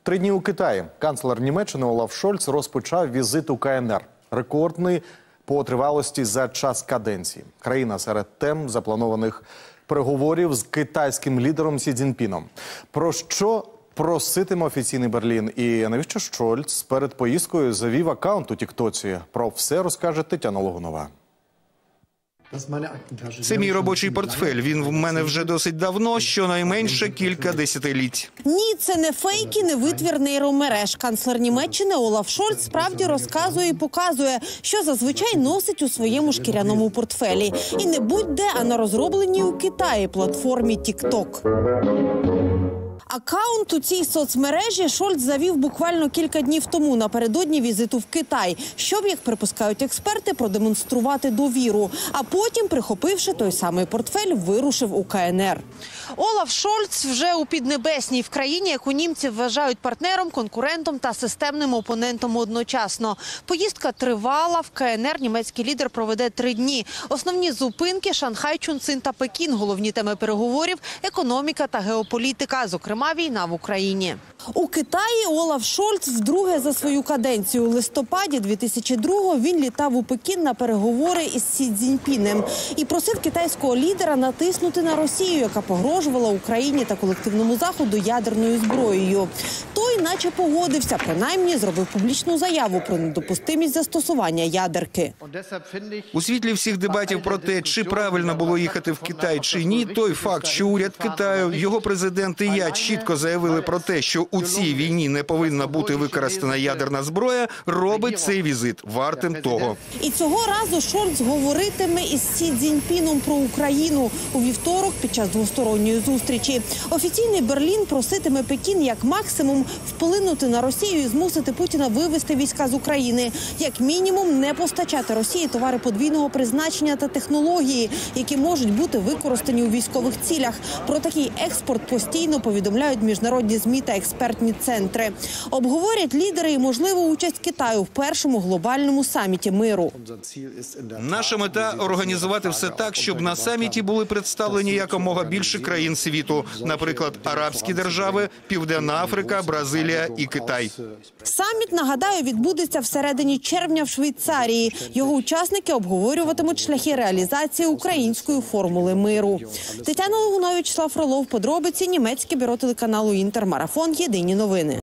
3 дні у Китаї. Канцлер Німеччини Олаф Шольц розпочав візит у КНР. Рекордний по тривалості за час каденції. Країна серед тем запланованих переговорів з китайським лідером Сі Цзіньпіном. Про що проситиме офіційний Берлін і навіщо Шольц перед поїздкою завів аккаунт у Тіктоці? Про все розкаже Тетяна Логунова. Це мій робочий портфель. Він в мене вже досить давно, щонайменше кілька десятиліть. Ні, це не фейк і не витвір нейромереж. Канцлер Німеччини Олаф Шольц справді розказує і показує, що зазвичай носить у своєму шкіряному портфелі. І не будь-де, а на розробленій у Китаї платформі TikTok. Аккаунт у цій соцмережі Шольц завів буквально кілька днів тому, напередодні візиту в Китай, щоб, як припускають експерти, продемонструвати довіру. А потім, прихопивши той самий портфель, вирушив у КНР. Олаф Шольц вже у піднебесній, в країні, яку німці вважають партнером, конкурентом та системним опонентом одночасно. Поїздка тривала. В КНР німецький лідер проведе 3 дні. Основні зупинки – Шанхай, Чунцин та Пекін. Головні теми переговорів – економіка та геополітика, зокрема війна в Україні. У Китаї Олаф Шольц вдруге за свою каденцію. У листопаді 2002-го він літав у Пекін на переговори із Сі Цзіньпінем і просив китайського лідера натиснути на Росію, яка погрожувала Україні та колективному Заходу ядерною зброєю. Той наче погодився, принаймні зробив публічну заяву про недопустимість застосування ядерки. У світлі всіх дебатів про те, чи правильно було їхати в Китай чи ні, той факт, що уряд Китаю, його президент і я чітко заявили про те, що у цій війні не повинна бути використана ядерна зброя, робить цей візит вартим того. І цього разу Шольц говоритиме із Сі Цзіньпіном про Україну у вівторок під час двосторонньої зустрічі. Офіційний Берлін проситиме Пекін як максимум вплинути на Росію і змусити Путіна вивести війська з України. Як мінімум не постачати Росії товари подвійного призначення та технології, які можуть бути використані у військових цілях. Про такий експорт постійно повідомляють міжнародні ЗМІ та експертні центри. Обговорять лідери і можливу участь Китаю в першому глобальному саміті миру. Наша мета – організувати все так, щоб на саміті були представлені якомога більше країн світу. Наприклад, арабські держави, Південна Африка, Бразилія і Китай. Саміт, нагадаю, відбудеться всередині червня в Швейцарії. Його учасники обговорюватимуть шляхи реалізації української формули миру. Тетяна Логунова, Вячеслав Фролов, подробиці, німецьке бюро телеканалу «Інтер», марафон «Єдині новини».